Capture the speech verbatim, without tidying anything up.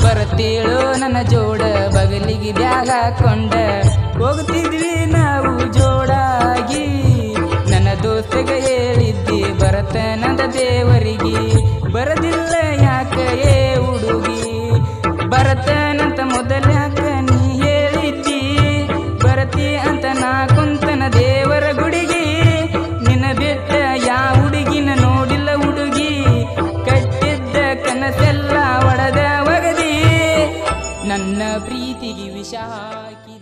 ಬರತೇಳೋ ನನ್ನ ಜೋಡ ಬಗಲಿಗೆ ಬ್ಯಾಗ್ ಹಾಕೊಂಡ ಹೋಗ್ತಿದ್ವಿ ನಾವು ಜೋಡಾಗಿ ನನ್ನ ದೋಸ್ತಗ ಹೇಳಿದ್ದಿ ಬರತನದ ದೇವರಿಗೆ ಬರದಿಲ್ಲ ಯಾಕ ಏ ಹುಡುಗಿ ಬರತನಂತ ಮೊದಲ ಯಾಕ ನೀ ಹೇಳಿದ್ದಿ ಬರತಿ ಅಂತ ನಾ ಕುಂತನ ದೇವರ ಗುಡಿಗೆ ನಿನ್ನ ಬಿಟ್ಟ ಯಾ ಹುಡುಗಿನ ನೋಡಿಲ್ಲ ಹುಡುಗಿ ಕಟ್ಟಿದ್ದ ಕನಸೆಲ್ಲ ಒಡೆದ ಒಗದಿ ನನ್ನ ಪ್ರೀತಿಗೆ ವಿಷ ಹಾಕಿ